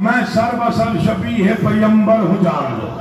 میں سر بسر شبیہ پیمبر ہوں جان لو.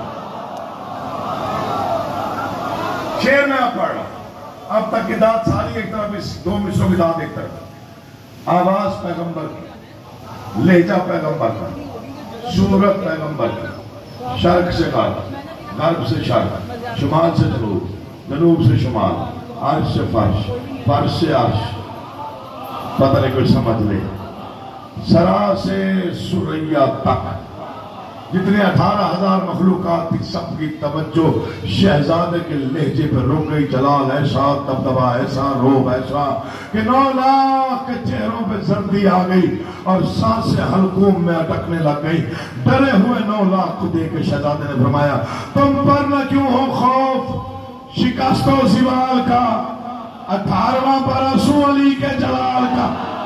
شیر میں آپ پڑھ رہا اب تک کی داد ساری ایک طرف، اس دو مصروں کی داد ایک طرف. آواز پیغمبر کی، لہجہ پیغمبر کا، صورت پیغمبر کی، شرق سے غرب سے شرق، شمال سے جنوب، جنوب سے شمال، عرش سے فرش، فرش سے عرش، پتہ نہیں کوئی سمجھ لے، سرا سے سریا تک جتنے 18,000 مخلوقات تھی سب کی توجہ شہزادے کے لہجے پر رک گئی. جلال ایسا، دبدبا ایسا، روب ایسا کہ 9 لاکھ کے چہروں پہ زردی آ گئی اور سانسیں حلقوم میں اٹکنے لگ گئی. ڈرے ہوئے 9 لاکھ کو دیکھ کے شہزادے نے فرمایا تم پر نہ کیوں ہو خوف شکست و زوال کا، 18واں برسوں علی کے جلال کا.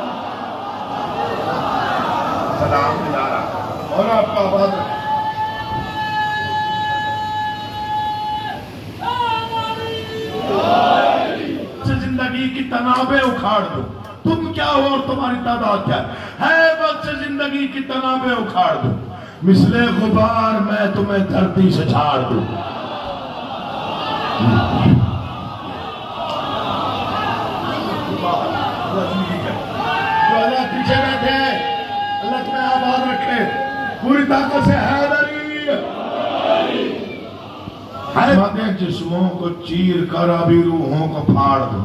سلام دلارا اور آپ کا آباد رکھیں. زندگی کی تنابیں اکھاڑ دو. تم کیا ہو اور تمہاری تعداد کیا ہے؟ وقت سے زندگی کی تنابیں اکھاڑ دو. مثل غبار میں تمہیں دھرتی سے جھاڑ دوں. جو اللہ پیچھے بیٹھے ہیں اللہ تمہیں آباد رکھے. پوری طاقت سے حیدری حیدری جسموں کو چیر کر ابھی روحوں کو پھاڑ دو.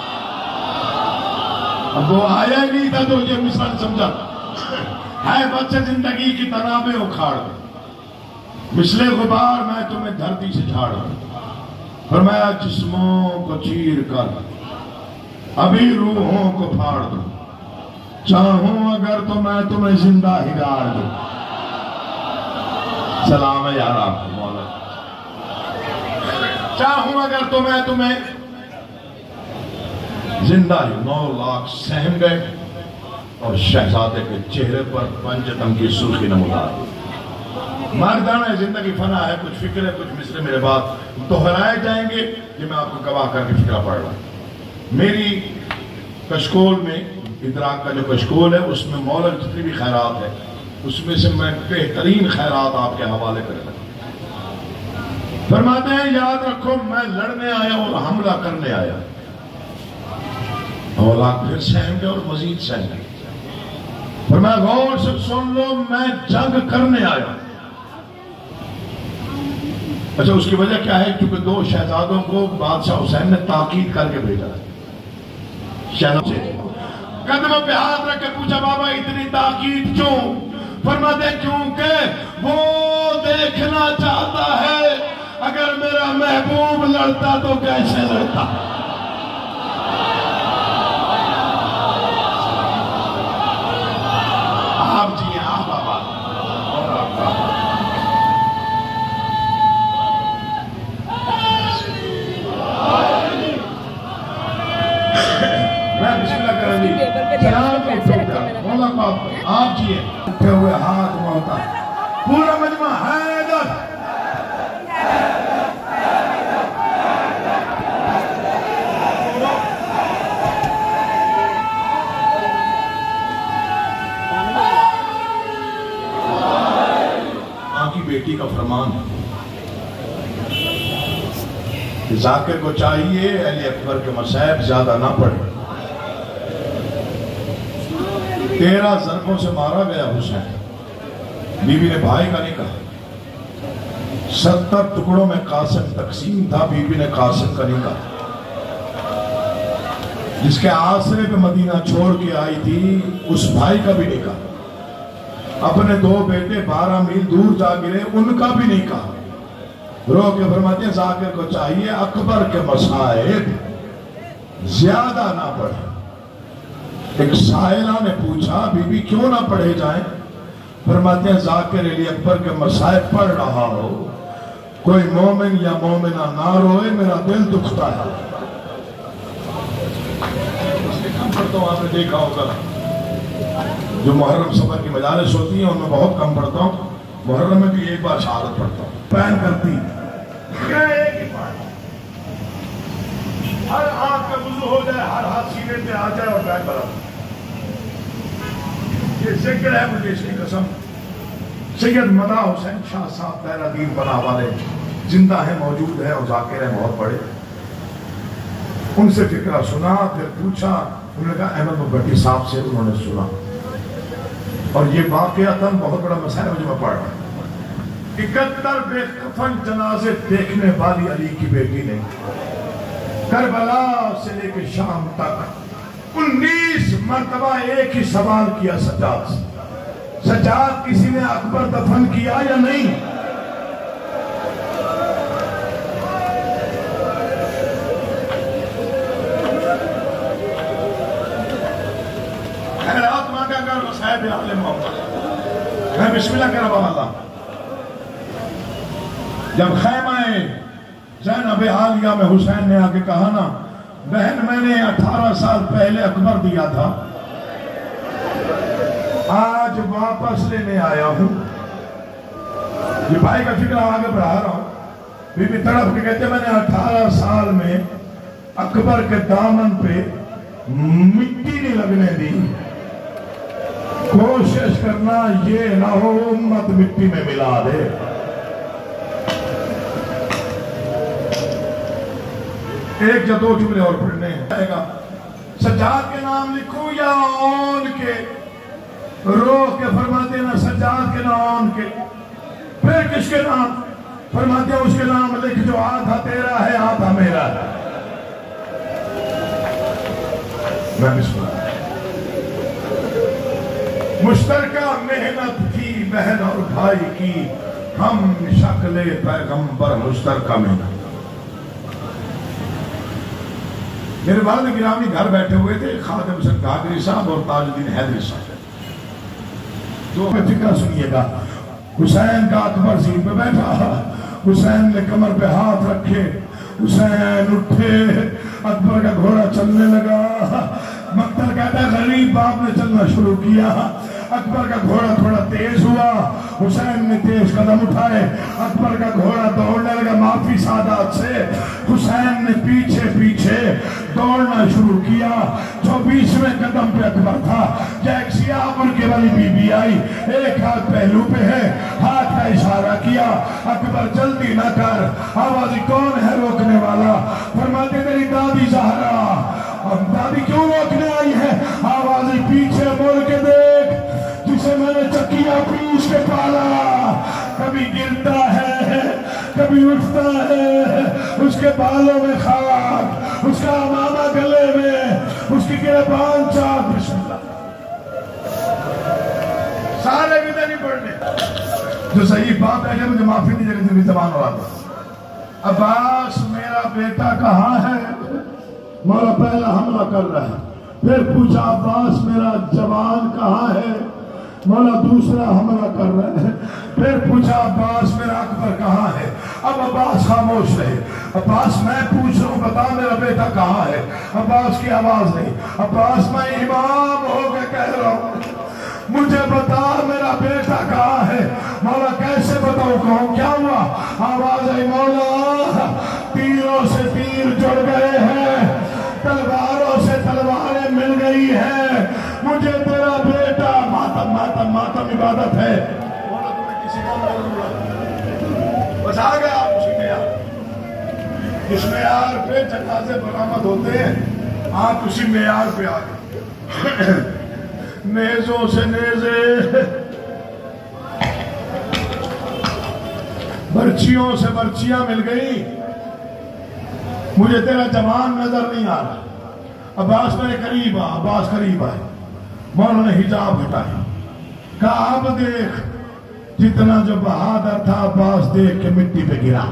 اب وہ آیا نہیں تھا تو یہ مثال سمجھا. ہے بچے زندگی کی تنابیں اکھاڑ دو. مثل غبار میں تمہیں دھرتی سے جھاڑ دوں. فرمایا جسموں کو چیر کر ابھی روحوں کو پھاڑ دو. چاہوں اگر تو میں تمہیں زندہ ہی گاڑ دوں. سلام ہے یار آپ کو مولا. چاہوں اگر تو میں تمہیں زندہ ہی. 9 لاکھ سہم گئے اور شہزادے کے چہرے پر پنجتم کی سرخی نمودار. مردانہ ہے زندگی فنا ہے. کچھ فکر ہے کچھ مصرے میرے بات دہرائے جائیں گے. یہ میں آپ کو گواہ کر کے فکرہ پڑھ رہا ہوں. میری کشکول میں ادراک کا جو کشکول ہے اس میں مولا جتنی بھی خیرات ہے اس میں سے میں بہترین خیرات آپ کے حوالے کر رہا ہوں. فرماتے ہیں یاد رکھو میں لڑنے آیا اور حملہ کرنے آیا. اولاد پھر سہم گئے اور مزید سہم گئے. فرمایا غور سے سن لو میں جنگ کرنے آیا. اچھا اس کی وجہ کیا ہے؟ کیونکہ 2 شہزادوں کو بادشاہ حسین نے تاکید کر کے بھیجا ہے. شہزادوں سے قدموں پہ ہاتھ رکھ کے پوچھا بابا اتنی تاکید کیوں؟ فرماتے کیونکہ وہ دیکھنا چاہتا ہے اگر میرا محبوب لڑتا تو کیسے لڑتا. آپ جی آپ بابا اور آپ کا میں بسم اللہ کریں گی. مولا باپ آپ جی ہیں اٹھے ہوئے ہاتھ موتا پورا مجمع حیدر. ماں کی بیٹی کا فرمان ہے ذاکر کو چاہیے علی اکبر کے مصائب زیادہ نہ پڑے. 13 ضربوں سے مارا گیا حسین. بی بی نے بھائی کا نہیں کہا. 70 ٹکڑوں میں قاسم تقسیم تھا. بی بی نے قاسم کا نہیں کہا. جس کے آسرے پہ مدینہ چھوڑ کے آئی تھی اس بھائی کا بھی نہیں کہا. اپنے 2 بیٹے 12 میل دور جا گرے ان کا بھی نہیں کہا. رو کے فرماتے ہیں ذاکر کو چاہیے اکبر کے مصائب زیادہ نہ پڑھے. ایک سائلہ نے پوچھا بی بی کیوں نہ پڑھے جائیں؟ فرماتے ہیں ذاکر علی اکبر کے مصائب پڑھ رہا ہو کوئی مومن یا مومنہ نہ روئے میرا دل دکھتا ہے. اس لیے کم پڑھتا ہوں. آپ نے دیکھا ہوگا جو محرم سفر کی مجالس ہوتی ہیں ان میں بہت کم پڑھتا ہوں. محرم میں بھی ایک بار شہادت پڑھتا ہوں. پین کرتی ایک ہی پڑھ ہر آنکھ کا وضو ہو جائے ہر ہاتھ سینے پہ آ جائے اور بیٹھ برابر. یہ ذکر ہے مجھے اس کی قسم سید مدا حسین شاہ صاحب پہلا دین بنا والے زندہ ہیں، موجود ہیں اور ذاکر ہیں بہت بڑے. ان سے فکرہ سنا، پھر پوچھا. انہوں نے کہا احمد بھٹی صاحب سے انہوں نے سنا، اور یہ واقعہ تھا بہت بڑا مسئلہ ہے جو میں پڑھ رہا ہوں. 71 بے کفن جنازے دیکھنے والی علی کی بیٹی نے کربلا سے لے کے شام تک 19 مرتبہ ایک ہی سوال کیا سجاد سے، سجاد کسی نے اکبر دفن کیا یا نہیں؟ خیرات مانگا کر صاحب آل محمد. میں بسم اللہ کر رہا اللہ. جب خیمہ زینب عالیہ میں حسین نے آگے کہا نا بہن میں نے 18 سال پہلے اکبر دیا تھا، آج واپس لینے آیا ہوں. یہ بھائی کا فکر آگے بڑھا رہا ہوں. بی بی تڑپ کے کہتے میں نے 18 سال میں اکبر کے دامن پہ مٹی نہیں لگنے دی. کوشش کرنا یہ نہ ہو امت مٹی میں ملا دے. ایک یا دو جملے اور پڑھنے ہیں. سجاد کے نام لکھو یا اون کے؟ روح کے فرماتے ہیں نا سجاد کے نام کے. پھر کس کے نام؟ فرماتے ہیں اس کے نام لکھ جو آدھا تیرا ہے آدھا میرا ہے. میں بسم اللہ. مشترکہ محنت کی بہن اور بھائی کی، ہم شکل پیغمبر مشترکہ محنت. میرے والد گرامی گھر بیٹھے ہوئے تھے، خادم حسین گاگری صاحب اور تاج الدین حیدری صاحب. تو میں فکرہ سنیے گا. حسین کا اکبر زین پہ بیٹھا، حسین نے کمر پہ ہاتھ رکھے، حسین اٹھے، اکبر کا گھوڑا چلنے لگا. مقتل کہتا ہے غریب باپ نے چلنا شروع کیا. اکبر کا گھوڑا تھوڑا تیز ہوا، حسین نے تیز قدم اٹھائے، اکبر کا گھوڑا دوڑنے لگا معافی سادات سے. حسین نے پیچھے پیچھے دوڑنا شروع کیا. 24ویں قدم پہ اکبر تھا کہ ایک سیاہ برقع والی بی بی آئی، ایک ہاتھ پہلو پہ ہے، ہاتھ کا اشارہ کیا. اکبر جلدی نہ کر. آوازی کون ہے روکنے والا؟ فرماتے تیری دادی زہرا. اب دادی کیوں روکنے آئی ہے؟ آوازی پیچھے مڑ کے دیکھ جسے میں نے چکیا پیش کے پالا. کبھی گرتا ہے کبھی اٹھتا ہے، اس کے بالوں میں خاک، اس کا امامہ گلے میں، اس کی گریبان چاک. بسم اللہ. سارے بھی نہیں پڑھنے. جو صحیح بات ہے کہ مجھے معافی نہیں جگہ سے زبان ہو آتا. عباس میرا بیٹا کہاں ہے؟ مولا پہلا حملہ کر رہا ہے. پھر پوچھا عباس میرا جوان کہاں ہے؟ مولا دوسرا حملہ کر رہے ہیں. پھر پوچھا عباس میرا اکبر کہاں ہے؟ اب عباس خاموش رہے. عباس میں پوچھ رہا ہوں بتا میرا بیٹا کہاں ہے؟ عباس کی آواز نہیں. عباس میں امام ہو کے کہہ رہا ہوں مجھے بتا میرا بیٹا کہاں ہے؟ مولا کیسے بتاؤں کہوں کیا ہوا؟ آواز ہے مولا تیروں سے تیر جڑ گئے ہیں، تلواروں سے تلواریں مل گئی ہیں، مجھے تیرا بیٹا. ماتم ماتم ماتم عبادت ہے. مولا تمہیں کسی کا مولا بس آ گیا آپ اسی معیار. اس معیار پہ جنازے برآمد ہوتے ہیں. آپ اسی معیار پہ آ گئے. نیزوں سے نیزے، برچیوں سے برچیاں مل گئی. مجھے تیرا جوان نظر نہیں آ رہا. عباس میرے قریب آ. عباس قریب آئے. مولا نے حجاب ہٹایا. کہا اب دیکھ. جتنا جو بہادر تھا عباس دیکھ کے مٹی پہ گرا.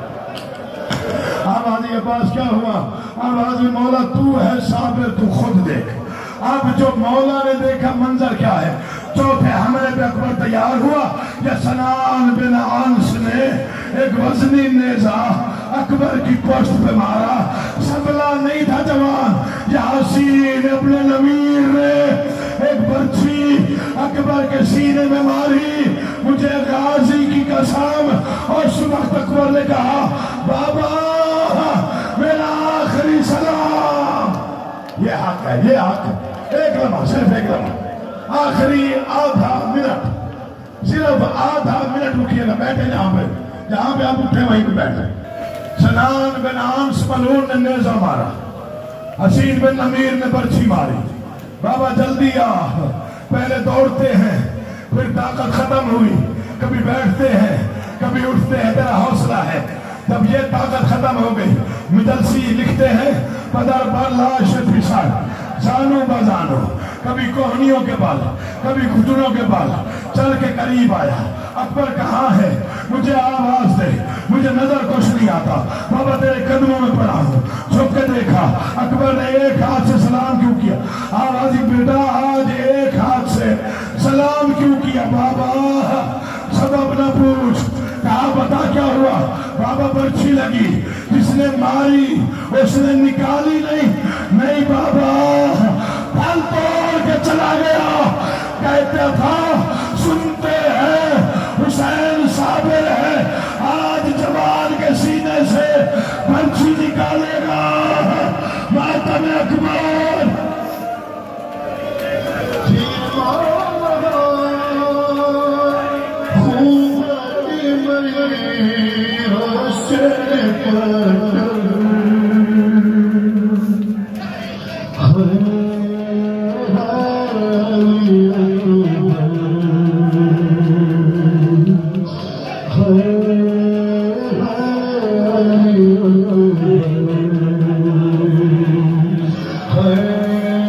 آوازی عباس کیا ہوا؟ آوازی مولا تو ہے صابر، تو خود دیکھ. اب جو مولا نے دیکھا منظر کیا ہے؟ چوتھے حملے پہ اکبر تیار ہوا. یا سنان بن عنس نے ایک وزنی نیزہ اکبر کی پشت پہ مارا. سنبھلا نہیں تھا جوان. یاسین اپنے نمیر نے ایک برچھی اکبر کے سینے میں ماری. مجھے غازی کی قسم. اور صبح اکبر نے کہا بابا میرا آخری سلام. یہ حق ہے، یہ حق ہے. ایک لمحہ، صرف ایک لمحہ، آخری آدھا منٹ صرف آدھا منٹ رکیے گا، بیٹھے جہاں پہ آپ اٹھے وہیں پہ بیٹھے. سنان بن عامس ملعون نے نیزہ مارا، حسین بن امیر نے برچھی ماری. بابا جلدی آ. پہلے دوڑتے ہیں پھر طاقت ختم ہوئی، کبھی بیٹھتے ہیں کبھی اٹھتے ہیں، تیرا حوصلہ ہے. جب یہ طاقت ختم ہو گئی، مجلسی لکھتے ہیں پدر بر لاش فشار زانو بزانو، کبھی کوہنیوں کے بال کبھی گھٹنوں کے بال، چل کے قریب آیا. اکبر کہاں ہے؟ مجھے آواز دے، مجھے نظر کچھ نہیں آتا. بابا تیرے قدموں میں پڑا ہوں. جھک کے دیکھا، اکبر نے ایک ہاتھ سے سلام کیوں کیا؟ آوازی بیٹا آج ایک ہاتھ سے سلام کیوں کیا؟ بابا سبب نہ پوچھ. کہا بتا کیا ہوا؟ بابا برچھی لگی، جس نے ماری اس نے نکالی نہیں بابا، پھل توڑ کے چلا گیا. کہتا تھا سنتے ہیں حسین صابر ہے، آج جوان کے سینے سے برچھی نکالے گا. ماتم اکبر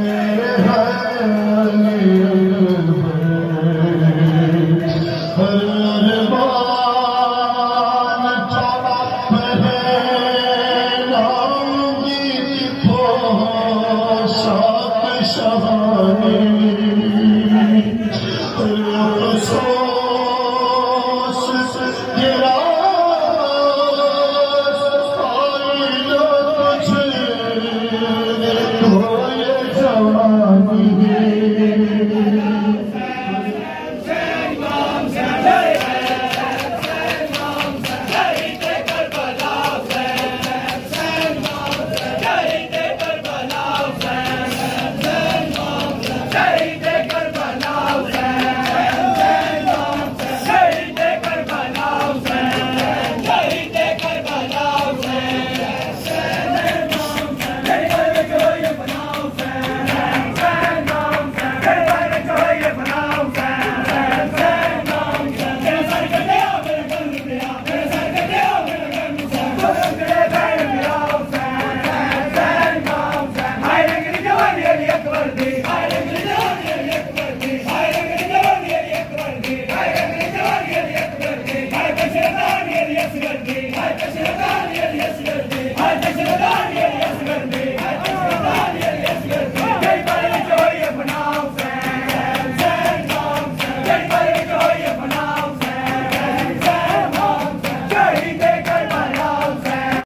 ہر